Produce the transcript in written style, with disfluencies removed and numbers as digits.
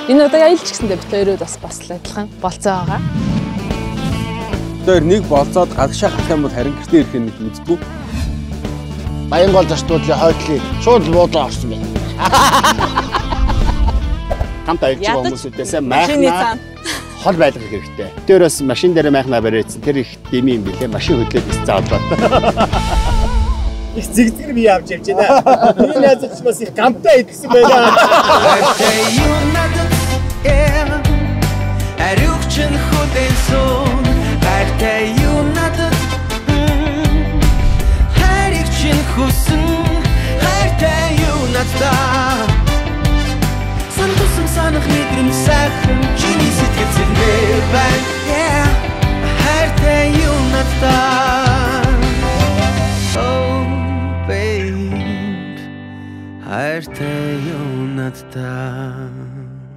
Энэ удаа аялал ч гэсэндээ бид хоёроо бас л адилхан болцоо байгаа. Тэр нэг болцоод гадагшаа гарах юм бол харин гэртээ ирэх нэг үздэг. Баянгол зочдлын хойдлыг шууд буудлаа орсон байна. Хамт аялж байгаа хүмүүсүүдээс майхнаа хол байлгах хэрэгтэй. Тэр бас машин дээр майхнаа бариадсан. Тэр их дэми юм билээ. Машин хөдлөөд ис заавал. Их зигзэг би явж байна. Миний найзч бас их гамтай идсэн байна. Ариучин хөдөлсөн хайртай юу надад харигчин хүсэн хайртай юу надад сантусан санах мэдрэмж сайхан чиний сэтгэл зүйнээр байна хайртай юу надад Oh babe хайртай юу надад